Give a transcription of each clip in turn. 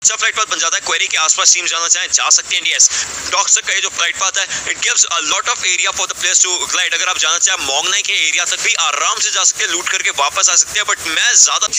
अच्छा flight path बन जाता है। क्वेरी के आसपास टीम जाना चाहें जा सकते हैं। यस, डॉक्स का ये जो फ्लाइट पाथ है it gives a lot of area for the players to glide. अगर आप जाना चाहें मोंगनाई के एरिया तक भी आराम से जा सकते हैं, लूट करके वापस आ सकते हैं। बट मैं ज्यादा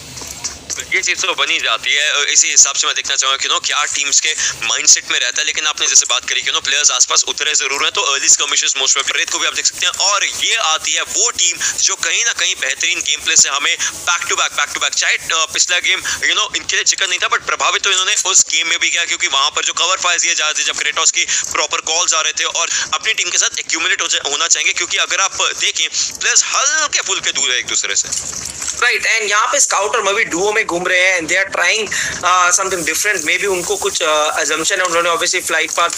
ये चीज तो बनी जाती है। इसी हिसाब से मैं देखना चाहूंगा कि क्या टीम्स के माइंडसेट में रहता है। लेकिन आपने जैसे बात करी कि प्लेयर्स आसपास उतरे जरूर हैं, तो अर्ली स्कर्मिशेस मोस्ट रेत को भी आप देख सकते हैं। और ये आती है वो टीम जो कहीं ना कहीं बेहतरीन गेम प्ले से हमें बैक टू बैक चाहे पिछला गेम इनके लिए चिकन नहीं था, बट प्रभावित तो इन्होंने उस गेम में भी किया, क्योंकि वहां पर जो कवर फायर दिए जा रहे थे, जब क्रेटोस की प्रॉपर कॉल्स आ रहे थे, और अपनी टीम के साथ एक्यूमुलेट होना चाहेंगे। क्योंकि अगर आप देखें प्लेयर्स हल्के फुल्के दूर है एक दूसरे से। राइट, एंड यहाँ पे स्काउट और मवी डुओ में घूम रहे हैं and they are trying something different. Maybe उनको कुछ अजम्पशन है। उन्होंने ऑब्वियसली फ्लाइट पाथ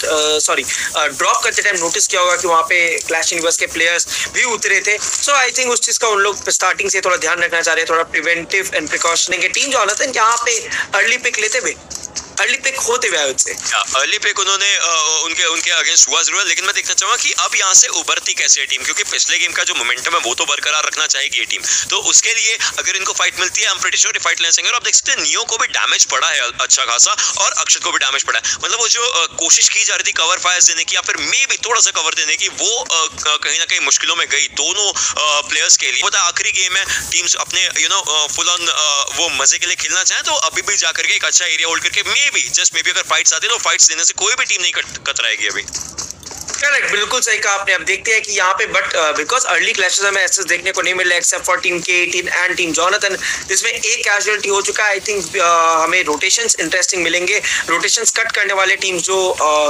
ड्रॉप करते टाइम नोटिस किया होगा कि वहाँ पे क्लैश यूनिवर्स के प्लेयर्स भी उतरे थे। सो आई थिंक उस चीज का उन लोग स्टार्टिंग से थोड़ा ध्यान रखना चाह रहे हैं, थोड़ा प्रिवेंटिव एंड प्रिकॉशनिंग के टीम जो हालत है यहाँ पे अर्ली पिक लेते हुए, अर्ली पिक होते हुए उससे अर्ली पिक उन्होंने उनके अगेंस्ट हुआ जरूर। लेकिन मैं देखना चाहूंगा कि अब यहाँ से उभरती कैसे है टीम, क्योंकि पिछले गेम का जो मोमेंटम है वो तो बरकरार रखना चाहेगी ये टीम। तो उसके लिए अगर इनको फाइट मिलती है, I am pretty sure fight ले सकेंगे। और आप देख सकते हैं नियो को भी डैमेज पड़ा है अच्छा खासा, और अक्षत को भी डैमेज पड़ा है। मतलब वो जो कोशिश की जा रही थी कवर फायर देने की, या फिर मे भी थोड़ा सा कवर देने की, वो कहीं ना कहीं मुश्किलों में गई दोनों प्लेयर्स के लिए। पता आखिरी गेम है, टीम्स अपने फुल ऑन वो मजे के लिए खेलना चाहें तो अभी भी जाकर के एक अच्छा एरिया होल्ड करके मे बी अगर फाइट्स आती है तो फाइट्स देने से कोई भी टीम नहीं कतराएगी अभी। करेक्ट, बिल्कुल सही कहा आपने। अब देखते हैं कि यहाँ पे बट बिकॉज अर्ली क्लैशेस हमें ऐसे देखने को नहीं मिल रहा एक्सेप्ट फॉर टीम के टीम एंड टीम जॉनथन, जिसमें एक कैजुअलिटी हो चुका है। आई थिंक हमें रोटेशंस इंटरेस्टिंग मिलेंगे। रोटेशंस कट करने वाले टीम्स जो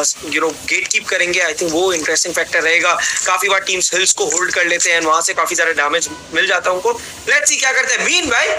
गेट कीप करेंगे, आई थिंक वो इंटरेस्टिंग फैक्टर रहेगा। काफी बार टीम्स हिल्स को होल्ड कर लेते हैं, वहां से काफी सारा डैमेज मिल जाता है उनको। लेट्स सी क्या करते हैं। मीनवाइल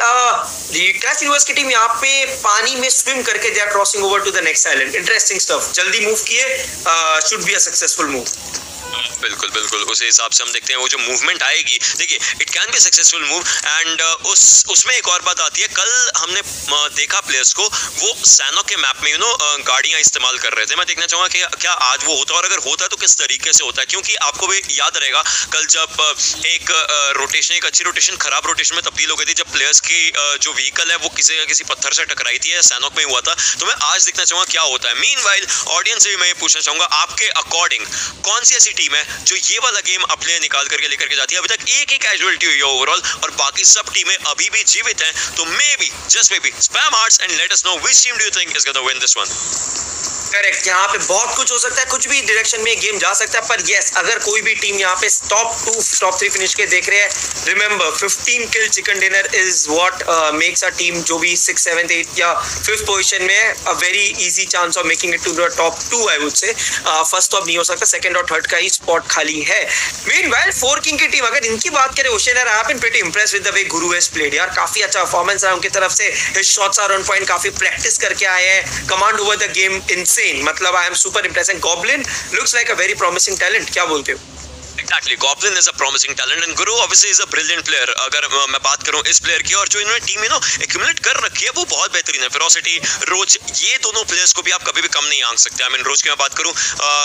क्लैश यूनिवर्स की टीम यहाँ पे पानी में स्विम करके they are crossing over to the next island. Interesting stuff, जल्दी मूव किए, should be a successful move. बिल्कुल बिल्कुल उसी हिसाब से हम देखते हैं वो जो मूवमेंट आएगी। देखिए it can be successful move and उसमें एक और बात आती है। कल हमने देखा प्लेयर्स को वो सैनो के मैप में गाड़ियां इस्तेमाल कर रहे थे। मैं देखना चाहूंगा कि क्या आज वो होता है, और अगर होता है तो किस तरीके से होता है। क्योंकि आपको भी याद रहेगा कल जब एक रोटेशन, एक अच्छी रोटेशन खराब रोटेशन में तब्दील हो गई थी, जब प्लेयर्स की जो व्हीकल है वो किसी पत्थर से टकराई थी, सैनोक में हुआ था। तो मैं आज देखना चाहूंगा क्या होता है। मीनवाइल ऑडियंस से भी मैं ये पूछना चाहूंगा, आपके अकॉर्डिंग कौन सी ऐसी टीम है जो ये वाला गेम अपने निकाल करके लेकर के जाती है? अभी तक एक ही कैजुअलिटी हुई है ओवरऑल, और बाकी सब टीमें अभी भी जीवित हैं। तो maybe just maybe spam hearts and let us know which team do you think is gonna win this one. Correct, यहाँ पे बहुत कुछ हो सकता है, कुछ भी डायरेक्शन में गेम जा सकता है। पर यस, अगर कोई भी टीम यहाँ पे टॉप 2 टॉप 3 फिनिश के देख रहे हैं, remember 15 kill chicken dinner is what makes a team जो भी 6th 7th 8th या 5th पोजीशन में है, a very easy chance of making it to the top 2 I would say. First तो अब नहीं हो सकता, सेकंड और थर्ड का ही स्पॉट खाली है। मीनवाइल 4 किंग की टीम, अगर इनकी बात करें Ocean, I have been pretty impressed with the way Guru has played. यार काफी अच्छा परफॉर्मेंस रहा उनकी तरफ से। His shots are on point, काफी प्रैक्टिस करके आए हैं, command over the game insane. मतलब I am super impressed and Goblin looks like a very promising talent. क्या बोलते हो? Exactly, Goblin is a promising talent and Guru obviously is a brilliant player. अगर मैं बात करूं इस प्लेयर की, और जो इन्होंने टीम एक्यूमुलेट कर रखी है वो बहुत बेहतरीन है। फेरोसिटी, रोज, ये दोनों प्लेयर्स को भी आप कभी भी कम नहीं आंक सकते। आई मीन रोज की मैं बात करूं,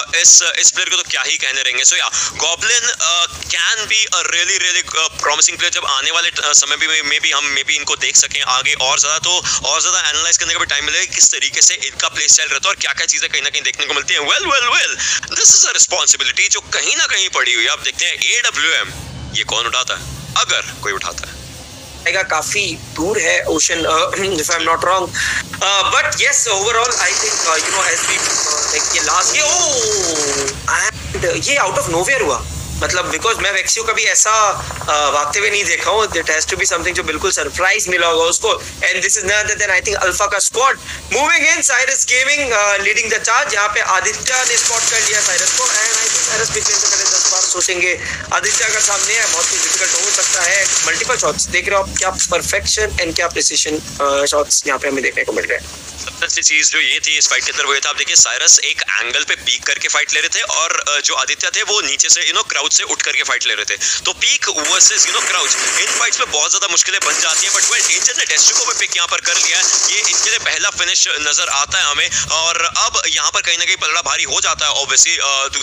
इस प्लेयर को तो क्या ही कहने रहेंगे। So yeah Goblin can be a really promising player. जब आने वाले समय भी मे बी इनको देख सकें आगे और ज्यादा एनालाइज करने का भी टाइम मिलेगा, किस तरीके से इनका प्ले स्टाइल रहता है और क्या क्या चीजें कहीं ना कहीं देखने को मिलती है। Well this is a responsibility जो कहीं ना कहीं पड़ी हुई है। आप देखते हैं AWM ये कौन उठाता है, अगर कोई उठाता है। काफी दूर है Ocean, if I'm not wrong, but yes overall I think as we like ये लास्ट and ये out of nowhere हुआ। मतलब बिकॉज मैं वेक्सियो कभी ऐसा भागते हुए नहीं देखा हूँ। It has to be something जो बिल्कुल सरप्राइज मिला होगा उसको। And this is not other than I think Alpha का squad moving in. Cyrus gaming leading the charge. यहाँ पे आदित्य ने स्पॉट कर लिया साइरस को, एंड आई थिंक साइरस पिछले से पहले 10 बार सोचेंगे। आदित्य अगर सामने है बहुत ही डिफिकल्ट हो सकता है। मल्टीपल शॉट्स देख रहे हो आप, क्या परफेक्शन एंड क्या प्रिसिशन शॉट्स यहाँ पे हमें देखने को मिल रहे हैं। सबसे चीज जो ये थी इस फाइट के अंदर वो ये था, आप देखिए साइरस एक एंगल पे पीक करके फाइट ले रहे थे, और जो आदित्य थे वो नीचे से क्राउच से उठ करके फाइट ले रहे थे। तो peek versus crouch, in fights में बहुत ज्यादा मुश्किलें बन जाती हैं। बट वेल डेंजर ने डेस्ट्रो को भी पिक यहाँ पर कर लिया है। ये इनके लिए पहला फिनिश नजर आता है हमें, और अब यहाँ पर कहीं ना कहीं पलड़ा भारी हो जाता है ऑब्वियसली दूसरी टीम का,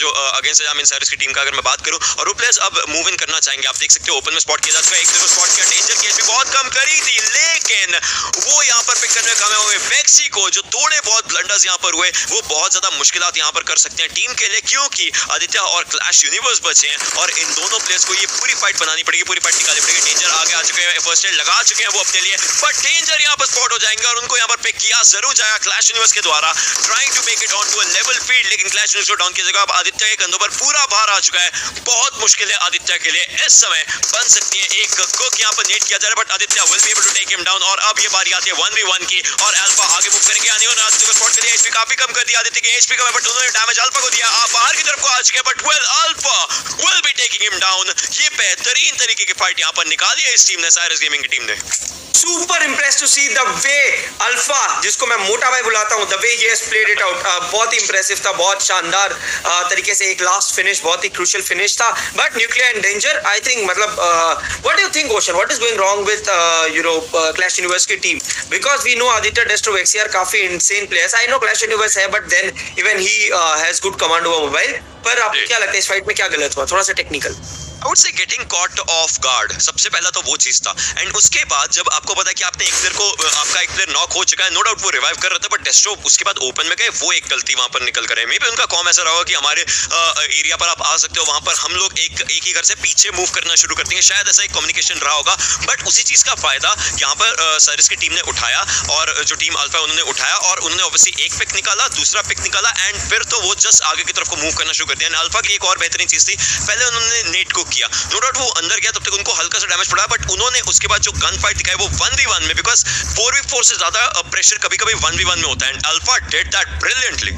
जो अगेंस्ट आई मीन साइरस की टीम का अगर मैं बात करूं, और वो प्लेयर्स अब मूव इन करना चाहेंगे। आप देख सकते हो ओपन में स्पॉट किया जा चुका है, एक प्लेयर को स्पॉट किया, डेंजर की एचपी बहुत कम करी थी, लेकिन वो यहाँ पर पिक करने में कामयाब हुए। वेक्सी को जो थोड़े बहुत ब्लंडर्स यहाँ पर हुए वो बहुत ज्यादा मुश्किलात यहाँ पर कर सकते हैं टीम के लिए, क्योंकि आदित्य और क्लैश यूनिवर्स बचे हैं और इन दोनों प्लेयर्स को ये पूरी फाइट बनानी पड़ेगी, पूरी फाइट निकालनी पड़ेगी। डेंजर आगे आ चुके हैं, फर्स्ट एड लगा चुके हैं वो अपने लिए, बट डेंजर यहाँ पर स्पॉट हो जाएंगे और उनको यहाँ पर पिक किया जरूर जाएगा क्लैश यूनिवर्स के द्वारा, trying to make it on to a level field, लेकिन क्लैश यूनिवर्स को डाउन किया जाएगा। अब आदित्य के कंधों पर पूरा भार आ चुका है, बहुत मुश्किल है आदित्य के लिए इस समय, बन सकती है एक कुक यहाँ पर नेट किया जा रहा है, but Aditya will be able to take him down. और अब ये बारी आती है 1v1 की और अल्फा आगे मूव करेंगे, आदित्य को स्पॉट कर दिया, एचपी काफी कम कर दिया आदित्य के एचपी का, बट उन्होंने डैमेज अल्फा को दिया, आप बाहर की तरफ को आ चुके हैं, but well Alpha will be taking him down. ये बेहतरीन तरीके की फाइट यहाँ पर निकाली है इस टीम ने, साइरस गेमिंग की टीम ने। Super impress to see the way Alpha, जिसको मैं मोटा भाई बुलाता हूं, the way he has played it out, बहुत ही इंप्रेसिव था, बहुत शानदार तरीके से एक लास्ट फिनिश, बहुत ही क्रूशियल फिनिश था। But nuclear and danger I think, मतलब what do you think Ocean, what is going wrong with Clash Universe की team? Because we know Aditya Destro Vexy are काफी insane players, I know Clash Universe है, but then even he has good command over mobile. पर आपको क्या लगता है इस fight में क्या गलत हुआ? थोड़ा सा technical. I would say getting caught off guard, सबसे पहला तो वो चीज था, एंड उसके बाद जब आपको पता है कि आपने एक प्लेयर को, आपका एक प्लेयर नॉक हो चुका है, नो डाउट वो रिवाइव कर रहा था, बट डेस्ट्रो उसके बाद ओपन में गए, वो एक गलती वहां पर निकल कर है। मे बी उनका कॉम ऐसा रहा होगा कि हमारे एरिया पर आप आ सकते हो, वहां पर हम लोग एक ही घर से पीछे मूव करना शुरू कर देंगे, शायद ऐसा एक कम्युनिकेशन रहा होगा, बट उसी चीज का फायदा यहाँ पर साइरस की टीम ने उठाया, और जो टीम अल्फा उन्होंने उठाया, और उन्होंने ऑब्वियसली एक पिक निकाला, दूसरा पिक निकाला, एंड फिर तो वो जस्ट आगे की तरफ को मूव करना शुरू कर दिया। अल्फा की एक और बेहतरीन चीज थी, पहले उन्होंने नेट को किया, नो डाउट वो अंदर गया, तब तक उनको हल्का सा डैमेज पड़ा, बट उन्होंने उसके बाद जो गन फाइट दिखाई वो 1v1 में, बिकॉज 4v4 से ज्यादा प्रेशर कभी कभी 1v1 में होता है, and Alpha did that brilliantly.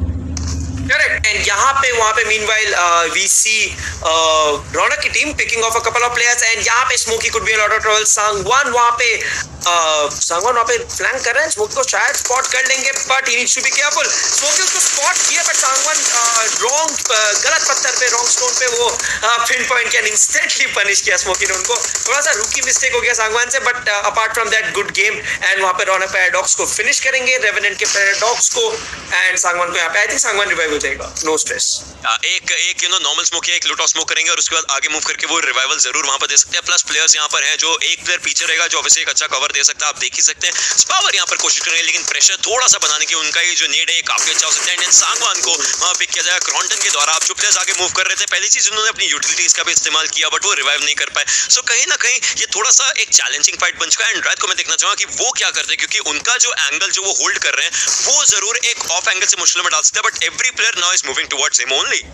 Correct, and यहाँ पे वहाँ पे मीनवाइल वी सी रौनक की team picking off a couple of players, and यहाँ पे Smoky could be a lot of trouble. Sangwan वहाँ पे फ्लैंक कर रहे हैं, स्मोकी को शायद स्पॉट कर लेंगे, but he needs to be careful. Smoky उसको स्पॉट किया, बट सांगवान गलत पत्थर पे, रॉन्ग स्टोन पे वो पिन पॉइंट किया, इंस्टेंटली पनिश किया स्मोकी ने उनको। थोड़ा सा रूकी मिस्टेक हो गया सांगवान से, but apart from that good game, and वहाँ पे रौनक पैराडॉक्स को फिनिश करेंगे, रेवेनेंट के पैराडॉक्स को, एंड सांगवान को यहाँ पे आई थिंक सांगवान रिवाइव हो जाएगा, नो स्ट्रेस। एक नॉर्मल स्मोक या एक लूटॉफ स्मोक करेंगे और उसके बाद आगे मूव करके वो रिवाइवल जरूर वहां पर दे सकते हैं। प्लस प्लेयर्स यहाँ पर हैं, जो एक प्लेयर पीछे रहेगा जो ऑब्वियसली एक अच्छा कवर दे सकता है, आप देख ही सकते हैं। स्पावर यहाँ पर कोशिश करेंगे, लेकिन प्रेशर थोड़ा सा बनाने की उनका ये जो नीड है ये काफी अच्छा हो सकता है। एंड सांगवान को वहां पिक किया जाएगा क्रॉन्टन के द्वारा। आप जो प्लेयर्स आगे मूव कर रहे थे, पहली चीज उन्होंने अपनी यूटिलिटीज का भी इस्तेमाल किया, बट वो रिवाइव नहीं कर पाए। सो कहीं ना कहीं ये थोड़ा सा एक चैलेंजिंग फाइट बन चुका है, एंड रात को मैं देखना चाहूंगा कि वो क्या करते हैं, क्योंकि उनका जो एंगल जो वो होल्ड कर रहे हैं वो जरूर एक ऑफ एंगल से मुश्किल में डाल सकता है, but every player now is moving towards him only.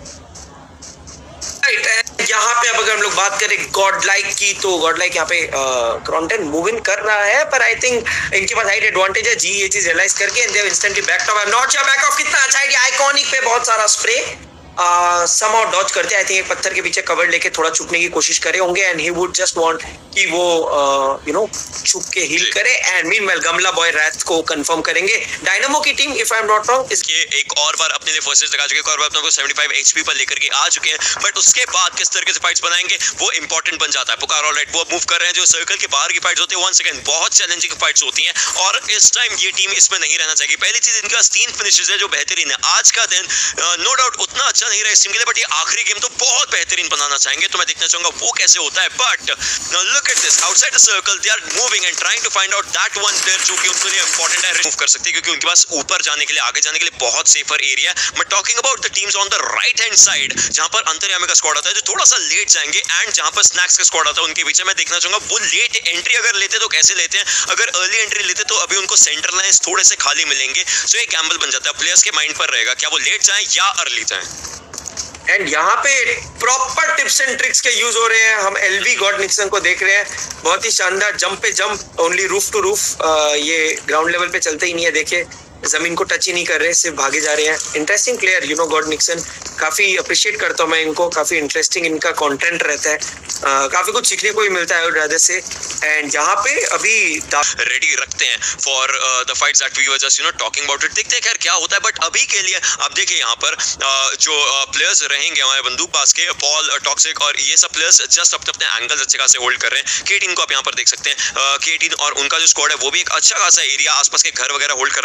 यहाँ पे अब अगर हम लोग बात करें गॉड लाइक की, तो गॉड लाइक यहाँ पे क्रॉन्टन मूव इन कर रहा है, पर आई थिंक इनके पास हाइट एडवांटेज है। जी ये चीज रियलाइज करके and they have instantly back off, not sure back off कितना अच्छा आइडिया, आइकॉनिक पे बहुत सारा स्प्रे समहाउ डॉज करते, आई थिंक एक पत्थर के पीछे कवर लेके थोड़ा छुपने की कोशिश करे होंगे, and he would just want कि वो यू नो छुप के हील करे, and meanwhile Gamla boy Wraith को कंफर्म करेंगे। डायनामो की team if I am not wrong इसके एक और बार अपने लिए फर्स्ट लगा चुके हैं, एक और बार अपने को 75 एचपी पर लेकर के आ चुके हैं, बट उसके बाद किस तरह से फाइट्स बनाएंगे वो इंपॉर्टेंट बन जाता है। पुकार ऑलराइट वो मूव कर रहे हैं, जो सर्कल के बाहर की फाइट्स होती है 1 सेकंड बहुत चैलेंजिंग फाइट्स होती हैं, और इस टाइम ये टीम इसमें नहीं रहना चाहिए। पहली चीज इनके पास 3 फिनिशेस है जो बेहतरीन है। आज का दिन नो डाउट उतना अच्छा नहीं रहा इस टीम के लिए, बट ये आखिरी गेम तो बहुत बेहतरीन बनाना चाहेंगे, तो मैं देखना चाहूंगा वो कैसे होता है। But look at this, outside the circle they are moving and trying to find out that one player जो कि उनके लिए इंपॉर्टेंट है, मूव कर सकते हैं, क्योंकि उनके पास ऊपर जाने के लिए, आगे जाने के लिए बहुत सेफर एरिया है। मैं talking about the teams on the right hand side, जहां पर अंतर्यामी का स्क्वाड आता है जो थोड़ा सा लेट जाएंगे, एंड जहां पर स्नैक्स का स्क्वाड आता है उनके बीच में। मैं देखना चाहूंगा वो लेट एंट्री अगर लेते तो कैसे लेते हैं, अगर अर्ली एंट्री लेते तो अभी उनको सेंटर लाइंस थोड़े से खाली मिलेंगे, सो ये गैम्बल बन जाता है। प्लेयर्स के माइंड पर रहेगा क्या वो लेट जाएं या अर्ली जाएं। एंड यहाँ पे प्रॉपर टिप्स एंड ट्रिक्स के यूज हो रहे हैं। हम एलवी गॉड निक्सन को देख रहे हैं, बहुत ही शानदार जंप पे jump, only roof to roof, ये ग्राउंड लेवल पे चलते ही नहीं है, देखिए जमीन को टच ही नहीं कर रहे, सिर्फ भागे जा रहे हैं। Interesting player you know God Nixon, काफी अप्रिशिएट करता हूँ मैं इनको, काफी इंटरेस्टिंग इनका कंटेंट रहता है, काफी कुछ सीखने को भी मिलता है राधे से। एंड यहाँ पे अभी रेडी रखते हैं for the fights that we were just you know talking about it. देखते हैं खैर क्या होता है, बट अभी के लिए आप देखिए यहाँ पर जो प्लेयर्स रहेंगे हमारे बंदूकबाज के, पॉल टॉक्सिक और ये सब प्लेयर्स जस्ट अपने एंगल्स अच्छे खासे होल्ड कर रहे हैं। K-Team को आप यहाँ पर देख सकते हैं, K-Team और उनका जो स्क्वाड है वो भी एक अच्छा खासा एरिया आसपास के घर वगैरह होल्ड कर रखे हैं, बट उनके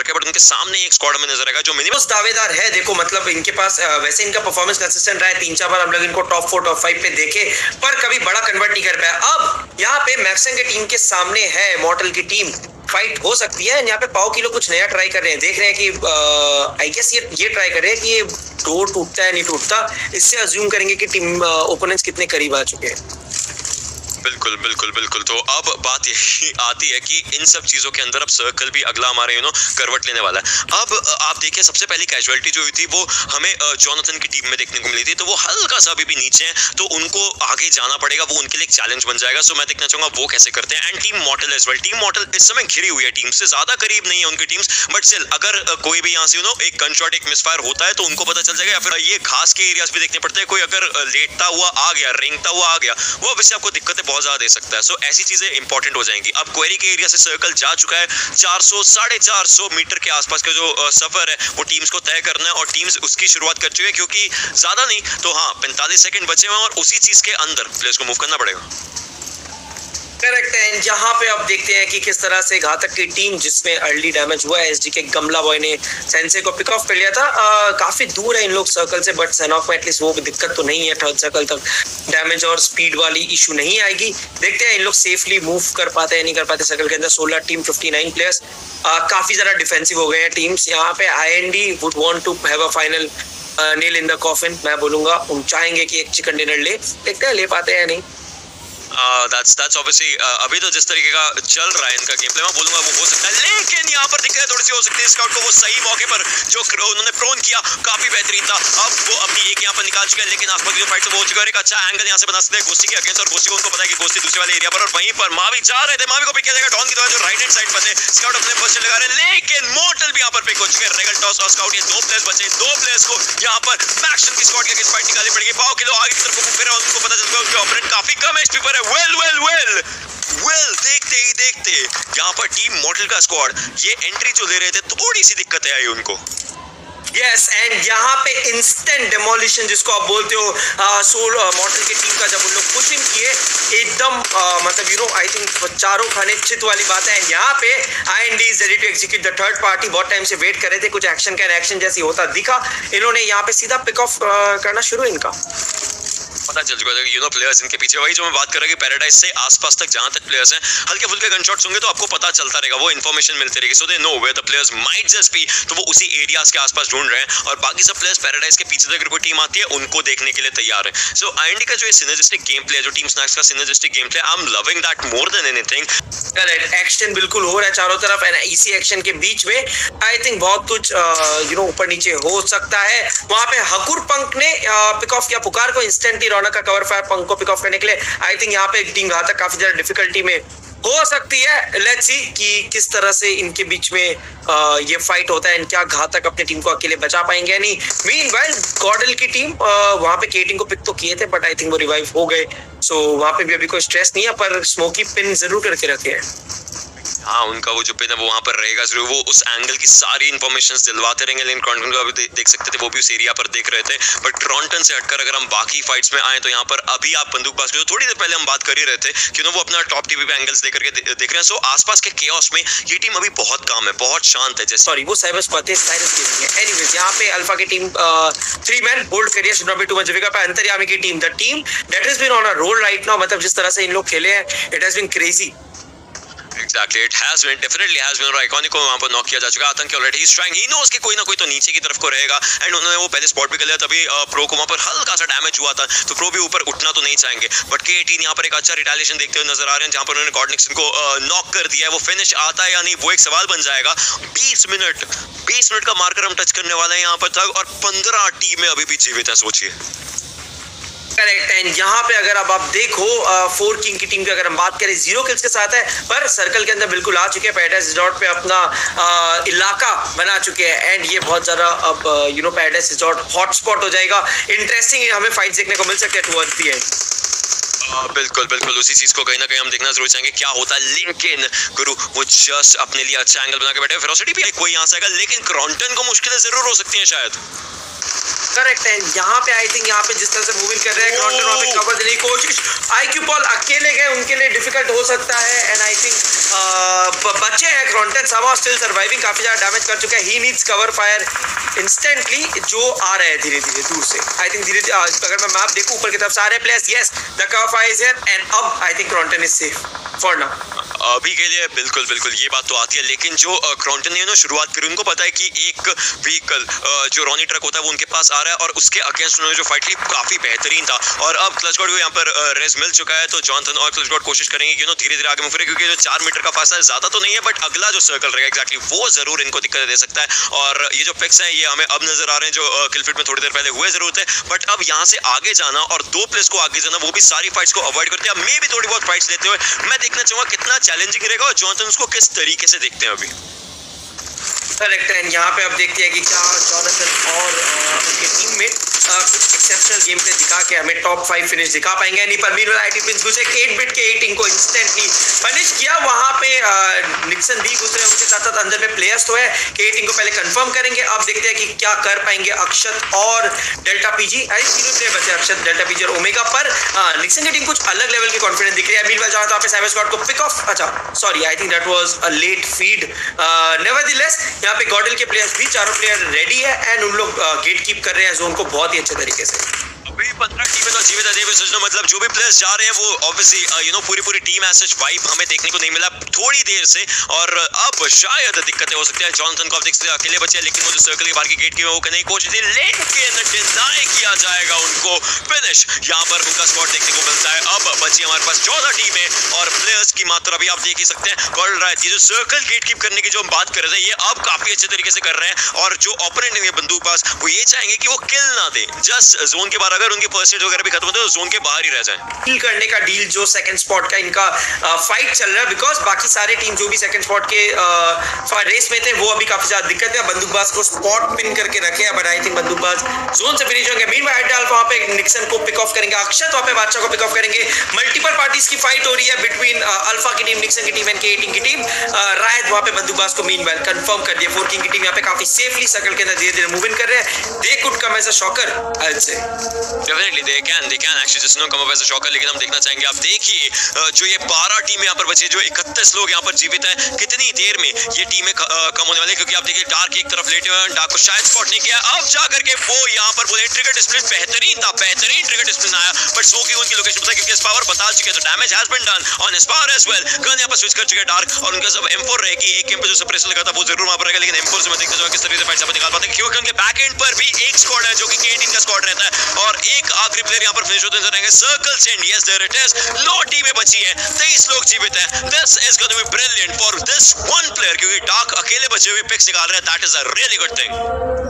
सामने एक स्क्वाड में नजर आएगा जो मिनिमम दावेदार है। देखो मतलब इनके पास वैसे इनका परफॉर्मेंस कंसिस्टेंट रहा है, 3-4 बार हम लोग इनको टॉप 4 टॉप 5 पे देखे, पर कभी बड़ा कन्वर्ट नहीं कर पाया। अब यहाँ पे मैक्सन की टीम के सामने है मॉर्टल की टीम, फाइट हो सकती है। यहाँ पे पाओ किलो कुछ नया ट्राई कर रहे हैं, देख रहे हैं कि आई गेस ये ट्राई कर रहे हैं कि ये डोर टूटता है नहीं टूटता, इससे अज्यूम करेंगे कि टीम ओपोनेंट्स कितने करीब आ चुके हैं। बिल्कुल बिल्कुल बिल्कुल। तो अब बात यही आती है कि इन सब चीजों के अंदर अब सर्कल भी अगला हमारे करवट लेने वाला है। अब आप देखिए सबसे पहली कैजुअलिटी जो हुई थी वो हमें जॉनथन की टीम में देखने को मिली थी, तो वो हल्का सा अभी भी नीचे है, तो उनको आगे जाना पड़ेगा, वो उनके लिए एक चैलेंज बन जाएगा। सो मैं देखना चाहूंगा वो कैसे करते हैं। And team Mortal as well, team Mortal इस समय घिरी हुई है, टीम से ज्यादा करीब नहीं है उनकी टीम्स, बट स्टिल अगर कोई भी यहाँ से एक गन शॉट एक मिसफायर होता है तो उनको पता चल जाएगा, या फिर ये घास के एरियाज भी देखने पड़ते हैं, कोई अगर लेटता हुआ आ गया, रेंगता हुआ आ गया, वो अवश्य आपको दिक्कतें बहुत ज्यादा दे सकता है। सो ऐसी चीजें इंपॉर्टेंट हो जाएंगी। अब क्वेरी के एरिया से सर्कल जा चुका है, 400-450 मीटर के आसपास का जो सफर है वो टीम्स को तय करना है, और टीम्स उसकी शुरुआत कर चुकी है, क्योंकि ज्यादा नहीं तो हाँ 45 सेकंड बचे हुए हैं, और उसी चीज के अंदर प्लेयर्स को मूव करना पड़ेगा। करेक्ट है। यहाँ पे अब देखते हैं कि किस तरह से घातक की टीम, जिसमें अर्ली डैमेज हुआ है, एसडी के गमला बॉय ने सेंसे को पिक ऑफ कर लिया था। काफी दूर है इन लोग सर्कल से, बट सैनॉक में एटलीस्ट वो दिक्कत तो नहीं है, थर्ड सर्कल तक डैमेज और स्पीड वाली इशू नहीं आएगी। देखते हैं इन लोग सेफली मूव कर पाते हैं नहीं कर पाते सर्कल के अंदर। 16 टीम 59 प्लेयर्स, काफी ज्यादा डिफेंसिव हो गए हैं टीम्स। यहाँ पे IND would want to have a final nail in the coffin, मैं बोलूंगा उन चाहेंगे कि एक चिकन डिनर ले, देखते हैं ले पाते हैं नहीं। that's obviously अभी तो जिस तरीके का चल रहा है इनका गेम प्ले, मैं बोलूंगा वो हो सकता है, लेकिन यहाँ पर दिक्कत थोड़ी सी हो सकती है स्काउट को। वो सही मौके पर जो उन्होंने प्रोन किया काफी बेहतरीन था। अब वो अपनी एक यहाँ पर निकाल चुके हैं, लेकिन आसपास की जो फाइट तो वो हो चुका है। एक अच्छा एंगल यहाँ से बना सकते हैं गोस्टी के अगेंस्ट, और गोस्टी को उनको पता है कि गोस्टी दूसरे वाले एरिया पर, और वहीं पर मावी जा रहे थे, मावी को पिक किया जाएगा डॉन की तरह जो राइट हैंड साइड पर थे। स्काउट अपने फर्स्ट लगा रहे हैं, लेकिन मॉर्टल भी यहाँ पर पिक हो चुके हैं। रेगल टॉस और स्काउट, ये 2 प्लेयर्स बचे, 2 प्लेयर्स को यहाँ पर मैक्सन की स्क्वाड के अगेंस्ट फाइट निकालनी पड़ेगी। पाओ किलो आगे की तरफ को फिर उनको पता चल गया उनके ऑपोनेंट काफी कम एचपी पर है। वेल देखते ही देखते यहाँ पर टीम मॉर्टल का स्क्वाड ये एंट्री जो ले रहे थे, थोड़ी सी दिक्कतें आई उनको। यस, एंड यहाँ पे इंस्टेंट डेमोलिशन जिसको आप बोलते हो, सोल मॉर्टल की टीम का जब उन लोग पुशिंग किए एकदम मतलब आई थिंक चारों खाने चित वाली बात है। यहाँ पे IND is ready to execute the third party. बहुत टाइम से वेट कर रहे थे, कुछ एक्शन का एक्शन जैसी होता दिखा, इन्होंने यहाँ पे सीधा पिक ऑफ करना शुरू इनका पता चल चुका है प्लेयर्स इनके पीछे। वही जो मैं बात कर रहा हूँ कि पैराडाइज से आसपास तक जहां तक प्लेयर्स हैं, हल्के फुल्के गनशॉट्स होंगे तो आपको पता चलता रहेगा, वो इन्फॉर्मेशन मिलती रहेगी। So they know where the players might just be, तो वो उसी एरियाज के आसपास ढूंढ रहे हैं, और बाकी सब प्लेयर्स पैराडाइज के पीछे अगर कोई टीम आती है उनको देखने के लिए तैयार है। सो IND का जो सिनर्जिस्टिक गेम प्ले है, जो टीम स्नैक्स का synergistic game play, I am loving that more than anything. Correct, action बिल्कुल हो रहा है चारों तरफ, एंड इसी एक्शन के बीच में आई थिंक बहुत कुछ ऊपर नीचे हो सकता है। वहां पे हकुर पंक ने पिक ऑफ किया पुकार को, इंस्टेंटली रौनक का कवर फायर पंक को पिक ऑफ करने के लिए। आई थिंक यहाँ पे टीम घातक काफी ज्यादा डिफिकल्टी में हो सकती है। लेट्स सी कि किस तरह से इनके बीच में ये फाइट होता है, क्या घातक अपनी टीम को अकेले बचा पाएंगे या नहीं। मीनवाइल गॉडल की टीम वहां पे केटिंग को पिक तो किए थे, बट आई थिंक वो रिवाइव हो गए, सो वहां पे भी अभी कोई स्ट्रेस नहीं है, पर स्मोकी पिन जरूर करके रखे हैं। हाँ, उनका वो जो पिन है वो वहां पर रहेगा जरूर, वो उस एंगल की सारी इन्फॉर्मेशन दिलवाते रहेंगे। लेकिन क्रॉन्टन को अभी देख सकते थे, वो भी उस एरिया पर देख रहे थे। बट क्रॉन्टन से हटकर अगर हम बाकी फाइट्स में आए तो यहाँ पर अभी आप बंदूकबाज जो थोड़ी देर पहले हम बात कर ही रहे थे कि वो अपना टॉप टीवी पे एंगल्स लेकर के देख रहे हैं। सो आसपास के केओस में ये टीम अभी बहुत काम है, बहुत शांत है। जैसे सॉरी वो साइबर स्पॉट है, साइरस गेमिंग है। एनीवेज यहाँ पे अल्फा की टीम 3 मैन होल्ड करिए should not be too much difficult. पर अंतर्यामी की team, the team that has been on a roll right now, मतलब जिस तरह से इन लोग खेले हैं, it has been crazy. Exactly, it has been, definitely has been। और आइकॉनिक को वहां पर नॉक किया जा चुका है। आतंकी ऑलरेडी ही ट्राइंग, ही नोस कि कोई ना कोई तो नीचे की तरफ को रहेगा, एंड उन्होंने वो पहले स्पॉट भी कर लिया। तभी प्रो को वहां पर हल्का सा डैमेज हुआ था, तो प्रो भी ऊपर उठना तो नहीं चाहेंगे। बट K18 यहाँ पर एक अच्छा रिटेलिएशन देखते हुए नजर आ रहे हैं, जहां पर उन्होंने गॉड निक्सन को नॉक कर दिया है। वो फिनिश आता है या नहीं वो एक सवाल बन जाएगा। 20 मिनट का मार्कर हम टच करने वाले हैं यहाँ पर तक, और 15 टीमें अभी भी जीवित है, सोचिए। करेक्ट, एंड यहाँ पे अगर अब आप देखो 4 किंग की टीम की अगर हम बात करें 0 किल्स के साथ है, पर सर्कल के अंदर बिल्कुल आ चुके हैं। पैराडाइज रिजॉर्ट पे अपना इलाका बना चुके हैं, एंड ये बहुत ज्यादा अब पैराडाइज रिजॉर्ट हॉटस्पॉट हो जाएगा। इंटरेस्टिंग हमें फाइट देखने को मिल सकते हैं टुवर्ड्स द एंड। बिल्कुल उसी चीज को कहीं ना कहीं हम देखना जरूर चाहेंगे क्या होता है। लेकिन गुरु वो जस्ट अपने लिए अच्छा एंगल बना के बैठे, फेरोसिटी भी कोई यहाँ से आएगा, लेकिन क्रॉन्टन को मुश्किलें जरूर हो सकती हैं शायद। करेक्ट है। यहाँ पे आई थिंक यहाँ पे जिस तरह से मूविंग कर रहे हैं क्रॉन्टन, वहाँ पे कवर देने की कोशिश, IQ बॉल अकेले गए उनके लिए डिफिकल्ट हो सकता है। एंड आई थिंक बच्चे हैं क्रॉन्टन, समहाउ स्टिल सर्वाइविंग, काफी ज्यादा डैमेज कर चुका है। He needs cover fire instantly, जो आ रहे हैं धीरे धीरे दूर से। आई थिंक धीरे धीरे अगर मैं मैप देखूं ऊपर की तरफ सारे players, yes the cover fire is here and अब I think Kronton is safe for now. अभी के लिए बिल्कुल बिल्कुल ये बात तो आती है, लेकिन जो क्रॉन्टन ने शुरुआत करी, उनको पता है कि एक व्हीकल जो रॉनी ट्रक होता है वो उनके पास आ रहा है और उसके अगेंस्ट उन्होंने जो फाइट ली काफी बेहतरीन था। और अब क्लच गॉड को यहाँ पर रेस मिल चुका है, तो जॉनथन और क्लच गॉड कोशिश करेंगे कि धीरे धीरे आगे मूव करें, क्योंकि जो 4 मीटर का फासला ज्यादा तो नहीं है, बट अगला जो सर्कल रहेगा एक्जैक्टली वो जरूर इनको दिक्कत दे सकता है। और ये जो पिक्स हैं ये हमें अब नजर आ रहे हैं जो किलफिट में थोड़ी देर पहले हुए जरूर थे, बट अब यहाँ से आगे जाना और 2 प्लेयर्स को आगे जाना, वो भी सारी फाइट्स को अवॉइड करते हैं, मे भी थोड़ी बहुत फाइट्स लेते हुए। मैं देखना चाहूंगा कितना चैलेंजिंग रहेगा और जॉनथन उसको किस तरीके से देखते हैं अभी। करेक्ट है। यहाँ पे अब देखते हैं कि क्या जॉनथन और उनके टीममेट कुछ एक्सेप्शनल गेम प्ले दिखा के हमें टॉप 5 फिनिश दिखा पाएंगे। नहीं पर मीनवाइल आईटी प्रिंस घुसे 8 बिट के 8 को इंस्टेंटली पनिश किया। वहां पे निक्सन भी घुसे, उनके साथ साथ अंदर में प्लेयर्स तो है कि 8 को पहले कंफर्म करेंगे। अब देखते हैं कि क्या कर पाएंगे अक्षत और डेल्टा पीजी। तीनों प्लेयर बचे, अक्षत, डेल्टा पीजी और ओमेगा, पर निक्सन की टीम कुछ अलग लेवल की कॉन्फिडेंस दिख रही है। मीनवाइल जहां पे साइबर स्क्वाड को पिक ऑफ, अच्छा sorry I think that was a late feed. Nevertheless यहाँ पे गॉडल के प्लेयर्स भी चारों प्लेयर रेडी है एंड उन लोग गेट कीप कर रहे हैं जोन को बहुत ही अच्छे तरीके से। अभी 15 टीमें तो जीवित है, सोचना मतलब जो भी प्लेयर्स जा रहे हैं वो ऑब्वियसली पूरी टीम एज सच वाइब हमें देखने को नहीं मिला थोड़ी देर से, और अब शायद दिक्कतें हो सकती है। जॉनथन को आप देख सकते हैं अकेले बचे, लेकिन वो जो सर्कल के बाहर की गेट की वो करने की कोशिश थी, लेकिन डिनाई किया जाएगा उनको फिनिश। यहाँ पर उनका स्पॉट देखने को मिलता है। अब बची हमारे पास 14 टीमें और प्लेयर्स की मात्रा भी आप देख ही सकते हैं बढ़ रहा है। ये जो सर्कल गेट कीप करने की जो हम बात कर रहे थे, ये अब काफी अच्छे तरीके से कर रहे हैं, और जो ओपोनेंट है बंदूकबाज वो ये चाहेंगे कि वो किल ना दे, जस्ट जोन के बाहर अगर उनकी परसेंटेज वगैरह भी खत्म होते तो जोन के बाहर ही रह जाए। किल करने का डील जो सेकंड स्पॉट का इनका फाइट चल रहा है, बिकॉज बाकी सारे टीम जो भी सेकंड स्पॉट के रेस में थे वो अभी काफी ज्यादा दिक्कत है। बंदूकबाज को स्पॉट पिन करके रखे हैं, but I think Bandookbaaz zone से फिनिश होंगे। मीनवाइल एडाल्फ वहां पे निक्सन को पिक ऑफ करेंगे, अक्षत वहां पे बादशाह को पिक ऑफ करेंगे। मल्टीपल पार्टीज की फाइट हो रही है बिटवीन अल्फा की टीम, निक्सन की टीम एंड के टीम की टीम। रायत वहां पे बंदूकबाज को मीनवाइल कंफर्म कर दिया। 4 किंग की टीम यहाँ पे काफी सेफली सर्कल के अंदर धीरे धीरे मूव इन कर रहे हैं। They could come as a shocker, I will say definitely they can actually just no come up as a shocker, लेकिन हम देखना चाहेंगे। आप देखिए जो ये 12 टीम यहाँ पर बची, जो 31 लोग यहाँ पर जीवित हैं, कितनी देर में ये टीमें कम होने वाली, क्योंकि आप देखिए डार्क एक तरफ लेटे हुए हैं, डार्क को शायद स्पॉट नहीं किया। अब जाकर के वो यहाँ पर बोले ट्रिगर डिस्प्लिन बेहतरीन था, बेहतरीन ट्रिगर डिस्प्लिन आया, बट सो की उनकी लोकेशन पता है क्योंकि स्पावर बता चुके हैं, तो damage has been done on Spower as well. Gun यहाँ पर स्विच कर चुके हैं डार्क, और उनका सब M4 रहेगी। एक गेम पे जो सप्रेसर लगा था वो जरूर वहां पर रहेगा, लेकिन M4 से मैं देखता जाऊंगा किस तरीके से फाइट निकाल पाते हैं, क्योंकि उनके बैक एंड पर भी एक स्क्वाड है जो कि के टीम का स्क्वाड रहता है, और एक आखिरी प्लेयर यहाँ पर फिनिश होते नजर आएंगे। Circle send, yes there it is. 9 टीमें बची हैं, 23 लोग जीवित हैं। This is going to be brilliant for this one player, क्योंकि डार्क अकेले बचे हुए पिक्स निकाल रहे हैं। That is a really good thing,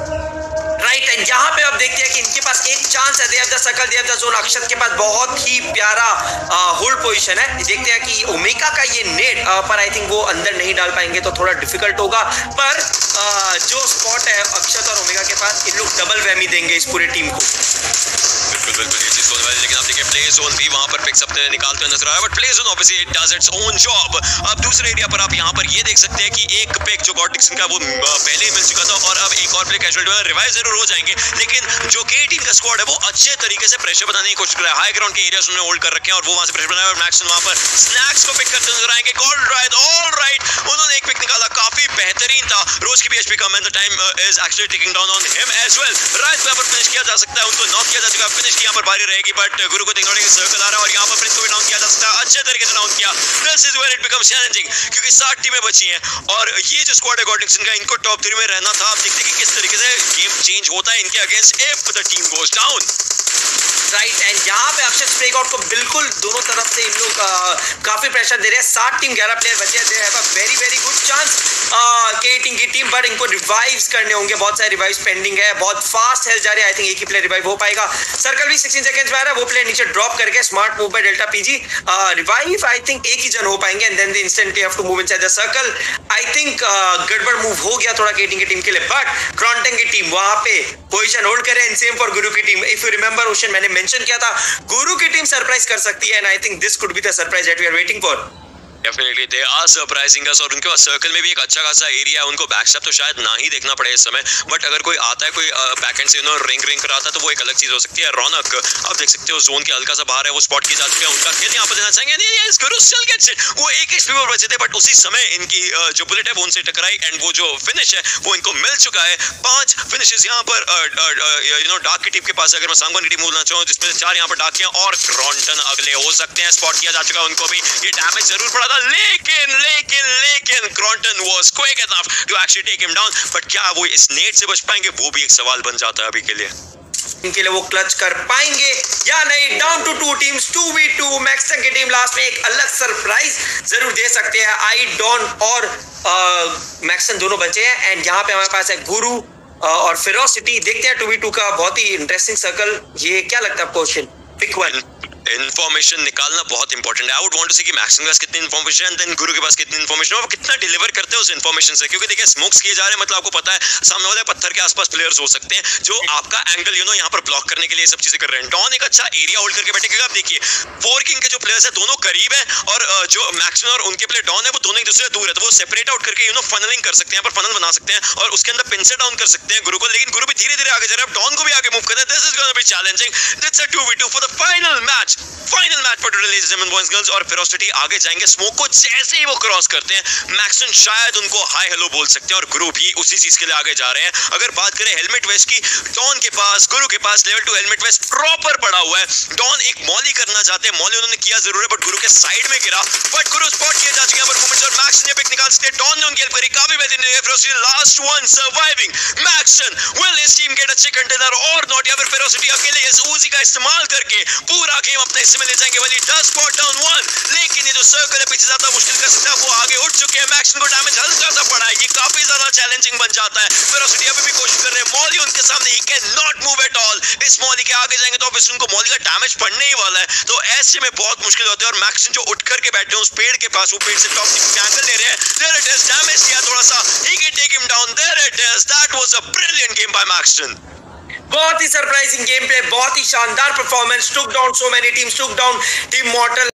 right. And यहाँ पे अब देखते हैं कि इनके पास एक चांस है। They have the circle, they have the zone. Akshat के पास बहुत ही प्यारा होल्ड पोजीशन है। देखते हैं कि ओमेगा का ये नेट पर आई थिंक वो अंदर नहीं डाल पाएंगे तो थोड़ा डिफिकल्ट होगा, पर जो स्पॉट है अक्षत और ओमेगा के पास, इन लोग डबल वैमी देंगे इस पूरी टीम को। बिल्कुल बिल्कुल ये चीज होने वाली, लेकिन आप देखिए प्ले जोन भी वहां पर पिक्स अपने निकालते हुए नजर आ रहा है, but play zone obviously it does its own job. अब दूसरे एरिया पर आप यहाँ पर ये देख सकते हैं कि एक पिक जो गॉड डिक्सन का वो पहले ही मिल चुका था, और अब एक और प्ले कैजुअलिटी में रिवाइव जरूर हो जाएंगे, लेकिन जो के टीम का स्क्वाड है वो अच्छे तरीके से प्रेशर बनाने की कोशिश कर रहा है। हाई ग्राउंड के एरियाज उन्होंने होल्ड कर रखे हैं और वो वहां से प्रेशर बनाया, और मैक्सन वहां पर स्नैक्स को पिक करते नजर आएंगे। ऑलराइट उन्होंने एक पिक निकाला, काफी बेहतरीन था। रोज की भी एचपी कम है, the time is actually ticking down on him as well. Right पे पर फिनिश किया जा सकता है, उनको नॉक किया जा चुका है, फिनिश की यहाँ पर बारी रहेगी, बट गुरु को देखने सर्कल आ रहा है और यहाँ पर प्रिंस को भी डाउन किया जा सकता है, अच्छे तरीके से डाउन किया। This is where it becomes challenging, क्योंकि 7 टीमें बची हैं और ये जो स्क्वाड है गॉड डिक्सन का, इनको टॉप 3 में रहना था। आप देखते हैं कि किस तरीके से गेम चेंज होता है इनके against if the team goes down. Right. And यहाँ पे अक्षत स्प्रेगआउट को बिल्कुल दोनों तरफ से इन लोग काफी प्रेशर दे रहे हैं। 7 टीम 11 प्लेयर बचे हैं, they have a very very good chance K team की टीम, बट इनको रिवाइव्स करने होंगे। बहुत सारे रिवाइव्स पेंडिंग है, बहुत फास्ट हेल्थ जा रही है। आई थिंक एक ही प्लेयर रिवाइव हो पाएगा। सर्कल भी 16 सेकंड्स में आ रहा है, वो प्लेयर नीचे ड्रॉप करके smart move by Delta PG. Revive I think एक ही जन हो पाएंगे, and then they instantly have to move inside the circle. I think गड़बड़ मूव हो गया थोड़ा के टीम की टीम के लिए, बट क्रॉन्टन की टीम वहां पे पोजीशन होल्ड करे, एंड सेम फॉर गुरु की team. If you remember Ocean, मैंने मेंशन किया था गुरु की टीम सरप्राइज कर सकती है, and I think this could be the surprise that we are waiting for. Definitely they are surprising us, और उनके पास सर्कल में भी एक अच्छा खासा एरिया है, उनको बैकस्टैप तो शायद ना ही देखना पड़े इस समय, बट अगर कोई आता है, कोई बैकएंड से रिंग कराता है तो वो एक अलग चीज हो सकती है। रौनक आप देख सकते हो जोन के हल्का सा बाहर है, वो स्पॉट की जा चुकी है, उनका खेल यहाँ पर देना चाहेंगे, वो एक एचपी पर बचे थे, बट उसी समय इनकी जो बुलेट है वो उनसे टकराई, एंड वो जो फिनिश है वो इनको मिल चुका है। 5 फिनिशेस यहाँ पर डार्क की टीम के पास, अगर मैं सांगवान की टीम बोलना चाहूँ, जिसमें 4 यहाँ पर डार्क हैं और क्रॉन्टन अगले हो सकते हैं। स्पॉट किया जा चुका, उनको भी ये डैमेज जरूर पड़ा था, लेकिन Cronton was quick enough to actually take him down, but क्या वो इस नेट से बच पाएंगे, वो भी एक सवाल बन जाता है अभी के लिए। इनके लिए वो क्लच कर पाएंगे या नहीं। Down to 2 teams, 2v2। Maxon की टीम लास्ट में एक अलग सरप्राइज जरूर दे सकते हैं। आई डॉन और मैक्सन दोनों बचे हैं, एंड यहाँ पे हमारे पास है गुरु और फेरोसिटी। देखते हैं 2v2 का बहुत ही इंटरेस्टिंग सर्कल। ये क्या लगता है आपको? Pick one. इन्फॉर्मेशन निकालना बहुत इंपॉर्टेंट है। I would want to see कि मैक्सिम के पास कितनी इन्फॉर्मेशन है, देन गुरु के पास कितनी इन्फॉर्मेशन है, वो कितना डिलीवर करते हैं उस इन्फॉर्मेशन से, क्योंकि देखिए स्मोक्स किए जा रहे हैं, मतलब आपको पता है सामने वाले पत्थर के आसपास प्लेयर्स हो सकते हैं जो आपका एंगल यहाँ पर ब्लॉक करने के लिए सब चीजें कर रहे हैं। डॉन एक अच्छा एरिया होल्ड करके बैठे, क्योंकि आप देखिए 4 किंग के जो प्लेयर्स है दोनों करीब है, और जो मैक्सिम और उनके प्लेयर डॉन है वो दोनों एक दूसरे से दूर है, तो वो सेपरेट आउट करके फनलिंग कर सकते हैं, पर फनल बना सकते हैं और उसके अंदर पिन से डाउन कर सकते हैं गुरु को। लेकिन गुरु भी धीरे धीरे आगे जा रहा है, डॉन को भी आगे मूव कर रहा है। This is gonna be challenging. It's a 2v2 for the final match पर today ladies and boys girls, और फेरोसिटी आगे जाएंगे। स्मोक को जैसे ही वो क्रॉस करते हैं, मैक्सन शायद उनको हाई हेलो बोल सकते हैं, और गुरु भी उसी चीज के लिए आगे जा रहे हैं। अगर बात करें हेलमेट वेस्ट की, डॉन के पास, गुरु के पास लेवल 2 हेलमेट वेस्ट प्रॉपर पड़ा हुआ है। डॉन एक मॉली करना चाहते हैं, मॉली उन्होंने किया जरूर है, बट गुरु के साइड में गिरा, बट गुरु स्पॉट किए जा चुके हैं परफॉर्मेंस, और मैक्सन ये पिक निकाल सकते हैं। डॉन ने उनकी हेल्प करी काफी बेहतरीन। Ferocity last one surviving. Maxon will his team get a chicken dinner और नॉट, या फिर फेरोसिटी अकेले इस उजी का इस्तेमाल करके पूरा गेम अपने हिस्से में ले जाएंगे। वली 10 स्पॉट डाउन 1, लेकिन ये जो सर्कल है पीछे ज्यादा मुश्किल कर सकता है, वो आगे उठ चुके हैं। मैक्सन को डैमेज हल्का सा पड़ा है, ये काफी ज्यादा चैलेंजिंग बन जाता है। फेरोसिटी अभी भी कोशिश कर रहे हैं, मॉली उनके सामने, he can not move at all. इस मॉली के आगे जाएंगे तो ऑब्वियसली उनको मॉली का डैमेज पड़ने ही वाला है, तो ऐसे में बहुत मुश्किल होता है। और मैक्सन जो उठ करके बैठे हैं उस पेड़ के पास, वो पेड़ से टॉप एंगल ले रहे हैं। देयर इट इज, डैमेज किया थोड़ा सा, he can take him down. There it is, that was a brilliant game by Maxon. बहुत ही सरप्राइजिंग गेम प्ले, बहुत ही शानदार performance. Took down so many teams, took down team मॉर्टल।